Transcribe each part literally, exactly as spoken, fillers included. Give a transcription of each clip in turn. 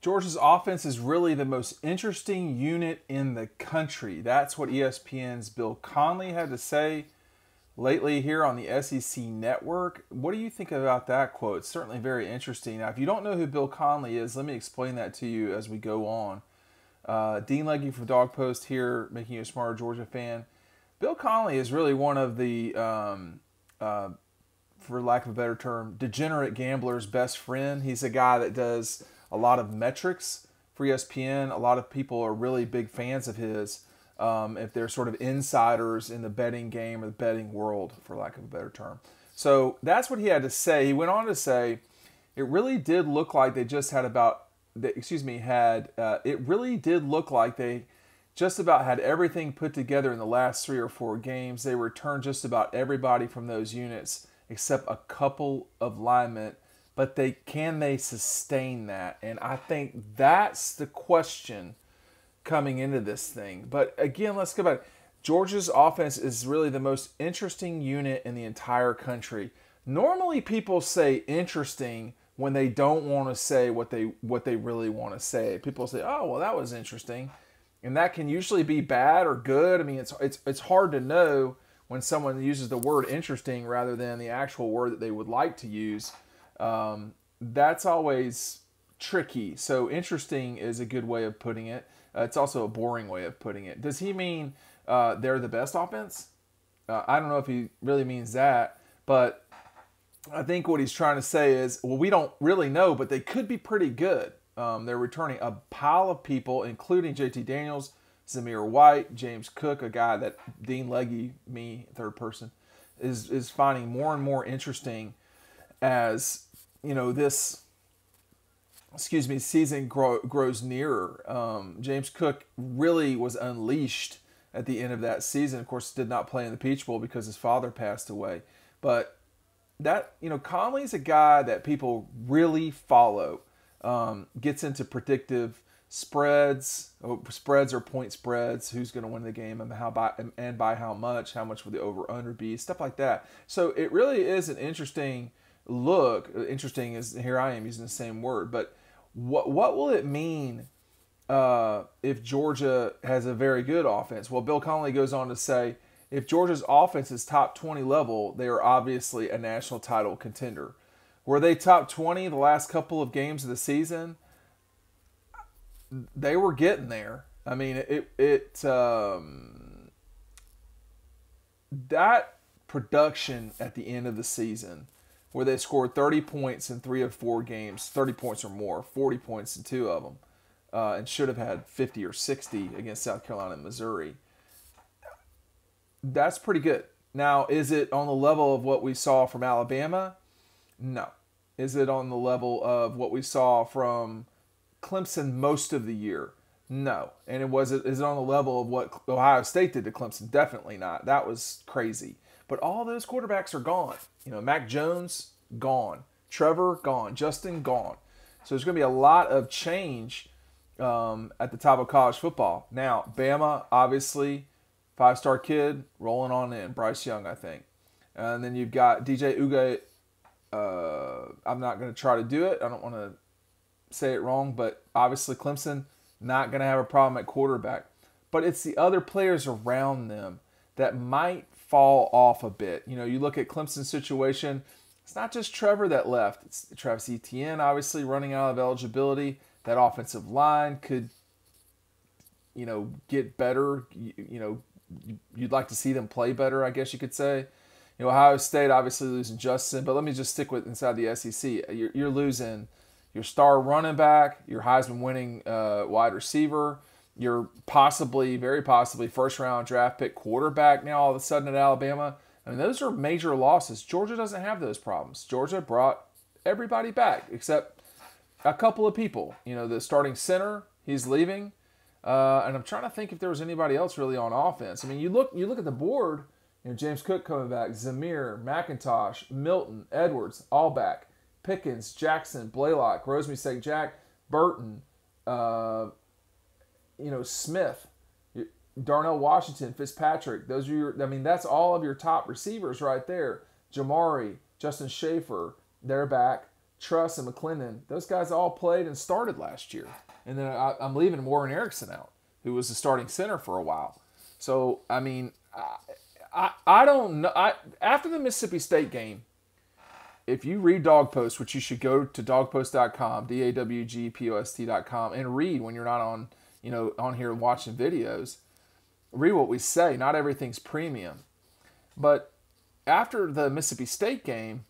Georgia's offense is really the most interesting unit in the country. That's what E S P N's Bill Connelly had to say lately here on the S E C Network. What do you think about that quote? It's certainly very interesting. Now, if you don't know who Bill Connelly is, let me explain that to you as we go on. Uh, Dean Legge from Dog Post here, making you a smarter Georgia fan. Bill Connelly is really one of the, um, uh, for lack of a better term, degenerate gambler's best friend. He's a guy that does a lot of metrics for E S P N. A lot of people are really big fans of his um, if they're sort of insiders in the betting game or the betting world, for lack of a better term. So that's what he had to say. He went on to say, it really did look like they just had about, excuse me, had, uh, it really did look like they just about had everything put together in the last three or four games. They returned just about everybody from those units except a couple of linemen. But they can they sustain that? And I think that's the question coming into this thing. But again, let's go back. Georgia's offense is really the most interesting unit in the entire country. Normally people say interesting when they don't want to say what they what they really want to say. People say, "Oh, well, that was interesting." And that can usually be bad or good. I mean, it's it's it's hard to know when someone uses the word interesting rather than the actual word that they would like to use. Um, that's always tricky. So interesting is a good way of putting it. Uh, it's also a boring way of putting it. Does he mean uh, they're the best offense? Uh, I don't know if he really means that, but I think what he's trying to say is, well, we don't really know, but they could be pretty good. Um, they're returning a pile of people, including J T Daniels, Zamir White, James Cook, a guy that Dean Legge, me, third person, is is finding more and more interesting as, you know, this, excuse me, season grow, grows nearer. Um, James Cook really was unleashed at the end of that season. Of course, did not play in the Peach Bowl because his father passed away. But that, you know, Conley's a guy that people really follow. Um, gets into predictive spreads, spreads or point spreads, who's going to win the game and how by and by how much, how much will the over/under be, stuff like that. So it really is an interesting look. Interesting is, here I am using the same word, but what what will it mean uh, if Georgia has a very good offense? Well, Bill Connelly goes on to say, if Georgia's offense is top twenty level, they are obviously a national title contender. Were they top twenty the last couple of games of the season? They were getting there. I mean, it it um, that production at the end of the season, where they scored thirty points in three of four games, thirty points or more, forty points in two of them, uh, and should have had fifty or sixty against South Carolina and Missouri. That's pretty good. Now, is it on the level of what we saw from Alabama? No. Is it on the level of what we saw from Clemson most of the year? No. And it was is it on the level of what Ohio State did to Clemson? Definitely not. That was crazy. But all those quarterbacks are gone. You know, Mac Jones, gone. Trevor, gone. Justin, gone. So there's going to be a lot of change um, at the top of college football. Now, Bama, obviously, five-star kid, rolling on in. Bryce Young, I think. And then you've got D J U G A. Uh, I'm not going to try to do it. I don't want to say it wrong, but obviously Clemson not going to have a problem at quarterback. But it's the other players around them that might fall off a bit. You know, you look at Clemson's situation, it's not just Trevor that left. It's Travis Etienne, obviously, running out of eligibility. That offensive line could, you know, get better. You, you know, you'd like to see them play better, I guess you could say. You know, Ohio State obviously losing Justin, but let me just stick with inside the S E C. You're, you're losing your star running back, your Heisman-winning uh, wide receiver, your possibly, very possibly, first-round draft pick quarterback now all of a sudden at Alabama. I mean, those are major losses. Georgia doesn't have those problems. Georgia brought everybody back except a couple of people. You know, the starting center, he's leaving. Uh, and I'm trying to think if there was anybody else really on offense. I mean, you look you look at the board, you know, James Cook coming back, Zamir, McIntosh, Milton, Edwards, all back. Pickens, Jackson, Blaylock, Rosemary St. Jack, Burton, uh, you know, Smith, Darnell Washington, Fitzpatrick. Those are your, I mean, that's all of your top receivers right there. Jamari, Justin Schaefer, they're back. Truss, and McClendon, those guys all played and started last year. And then I, I'm leaving Warren Erickson out, who was the starting center for a while. So, I mean, I, I, I don't know. I, after the Mississippi State game, if you read Dog Post, which you should go to dog post dot com, D A W G P O S T dot com, and read when you're not on, you know, on here watching videos, read what we say. Not everything's premium. But after the Mississippi State game,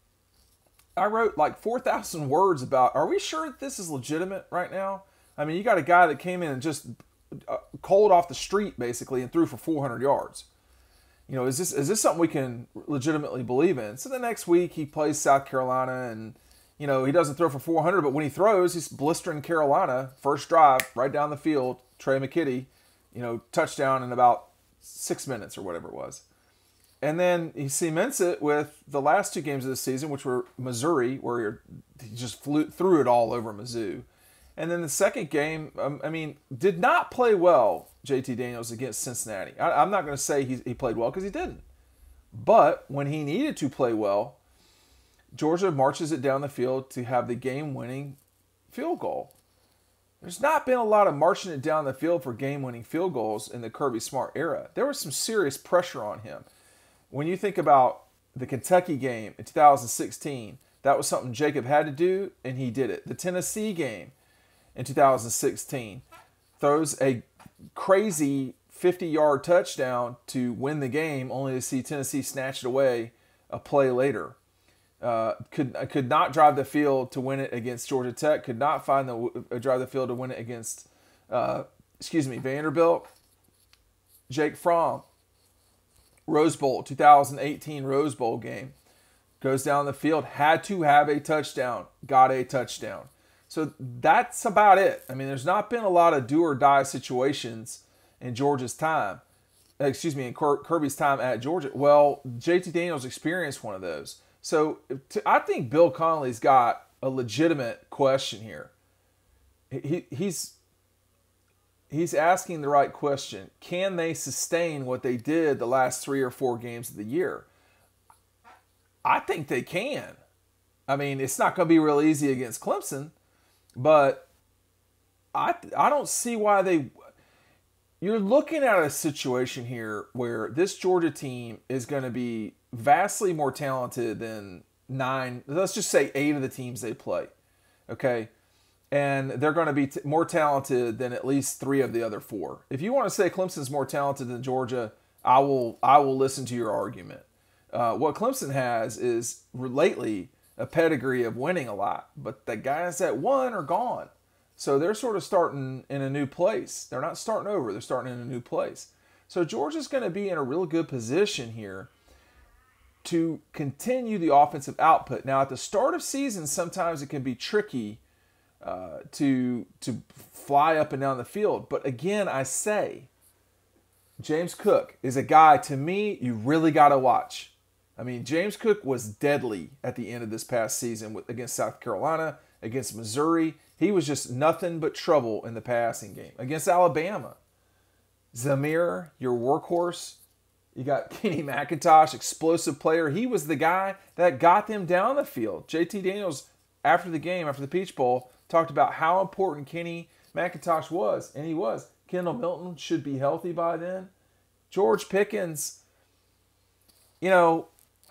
I wrote like four thousand words about, are we sure that this is legitimate right now? I mean, you got a guy that came in and just uh, cold off the street, basically, and threw for four hundred yards. You know, is this is this something we can legitimately believe in? So the next week he plays South Carolina, and, you know, he doesn't throw for four hundred, but when he throws, he's blistering Carolina. First drive, right down the field, Trey McKitty, you know, touchdown in about six minutes or whatever it was. And then he cements it with the last two games of the season, which were Missouri, where he just flew, threw it all over Mizzou. And then the second game, um, I mean, did not play well, J T Daniels, against Cincinnati. I, I'm not going to say he, he played well because he didn't. But when he needed to play well, Georgia marches it down the field to have the game-winning field goal. There's not been a lot of marching it down the field for game-winning field goals in the Kirby Smart era. There was some serious pressure on him. When you think about the Kentucky game in two thousand sixteen, that was something Jacob had to do, and he did it. The Tennessee game in two thousand sixteen throws a crazy fifty-yard touchdown to win the game, only to see Tennessee snatch it away a play later. Uh, could could not drive the field to win it against Georgia Tech. Could not find the uh, drive the field to win it against, uh, excuse me, Vanderbilt. Jake Fromm, Rose Bowl, two thousand eighteen Rose Bowl game, goes down the field, had to have a touchdown, got a touchdown. So that's about it. I mean, there's not been a lot of do or die situations in Georgia's time. Excuse me, in Kirby's time at Georgia. Well, J T Daniels experienced one of those. So to, I think Bill Connelly's got a legitimate question here. He, he's he's asking the right question. Can they sustain what they did the last three or four games of the year? I think they can. I mean, it's not going to be real easy against Clemson, but I I don't see why they... You're looking at a situation here where this Georgia team is going to be vastly more talented than nine, let's just say eight of the teams they play, okay? And they're going to be t- more talented than at least three of the other four. If you want to say Clemson's more talented than Georgia, I will I will listen to your argument. Uh, what Clemson has is lately a pedigree of winning a lot, but the guys that won are gone. So they're sort of starting in a new place. They're not starting over. They're starting in a new place. So Georgia's going to be in a real good position here to continue the offensive output. Now, at the start of season, sometimes it can be tricky uh, to, to fly up and down the field. But again, I say, James Cook is a guy, to me, you really got to watch. I mean, James Cook was deadly at the end of this past season with, against South Carolina, against Missouri. He was just nothing but trouble in the passing game. Against Alabama, Zamir, your workhorse. You got Kenny McIntosh, explosive player. He was the guy that got them down the field. J T Daniels, after the game, after the Peach Bowl, talked about how important Kenny McIntosh was, and he was. Kendall Milton should be healthy by then. George Pickens, you know,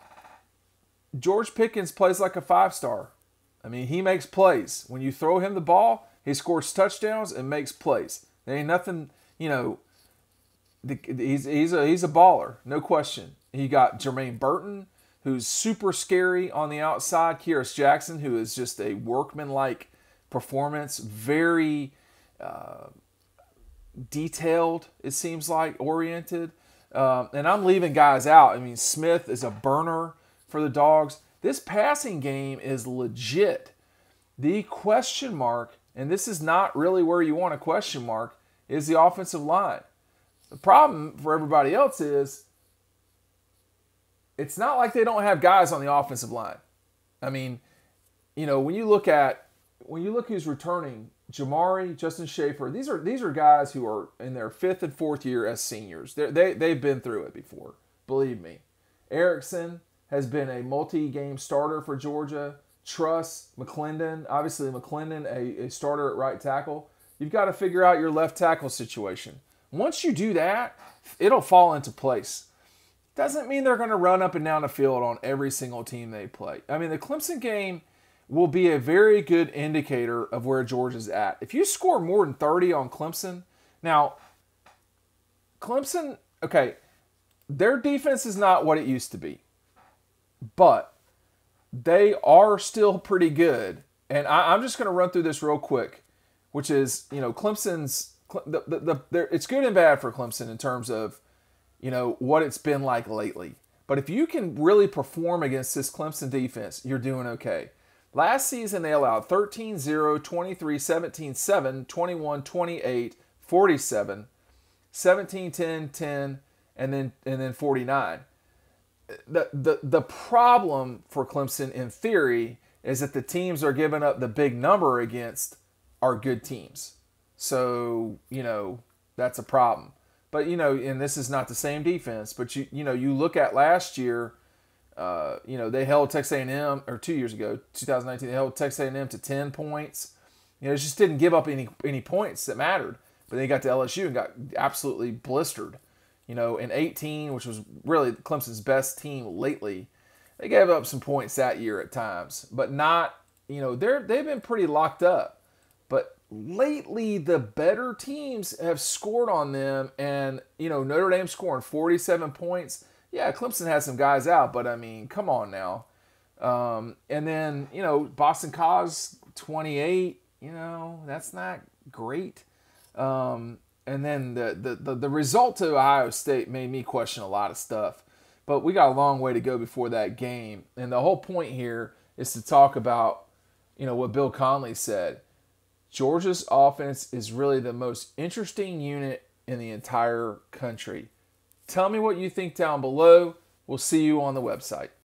George Pickens plays like a five-star. I mean, he makes plays. When you throw him the ball, he scores touchdowns and makes plays. There ain't nothing, you know, the, he's he's a he's a baller, no question. He got Jermaine Burton, who's super scary on the outside. Kyrus Jackson, who is just a workman-like performance, very uh, detailed, it seems like, oriented. Um, and I'm leaving guys out. I mean, Smith is a burner for the Dogs. This passing game is legit. The question mark, and this is not really where you want a question mark, is the offensive line. The problem for everybody else is it's not like they don't have guys on the offensive line. I mean, you know, when you look at when you look who's returning, Jamari, Justin Schaefer, these are these are guys who are in their fifth and fourth year as seniors. They're, they they've been through it before. Believe me. Erickson has been a multi-game starter for Georgia. trust McClendon. Obviously, McClendon, a, a starter at right tackle. You've got to figure out your left tackle situation. Once you do that, it'll fall into place. Doesn't mean they're going to run up and down the field on every single team they play. I mean, the Clemson game will be a very good indicator of where Georgia's at. If you score more than thirty on Clemson, now, Clemson, okay, their defense is not what it used to be, but they are still pretty good. And I, I'm just going to run through this real quick, which is, you know, Clemson's, the, the, the, it's good and bad for Clemson in terms of, you know, what it's been like lately. But if you can really perform against this Clemson defense, you're doing okay. Last season, they allowed thirteen zero, twenty-three, seventeen seven, twenty-one twenty-eight, forty-seven, seventeen ten, ten, and then and then forty-nine. The, the, the problem for Clemson, in theory, is that the teams are giving up the big number against are good teams. So, you know, that's a problem. But, you know, and this is not the same defense, but, you you know, you look at last year, uh, you know, they held Texas A and M, or two years ago, twenty nineteen, they held Texas A and M to ten points. You know, it just didn't give up any any points that mattered. But they got to L S U and got absolutely blistered. You know, in eighteen, which was really Clemson's best team lately, they gave up some points that year at times. But not, you know, they're they've been pretty locked up. But lately, the better teams have scored on them. And, you know, Notre Dame scoring forty-seven points. Yeah, Clemson has some guys out, but, I mean, come on now. Um, and then, you know, Boston College, twenty-eight, you know, that's not great. Um, and then the, the, the, the result to Ohio State made me question a lot of stuff. But we got a long way to go before that game. And the whole point here is to talk about, you know, what Bill Connelly said. Georgia's offense is really the most interesting unit in the entire country. Tell me what you think down below. We'll see you on the website.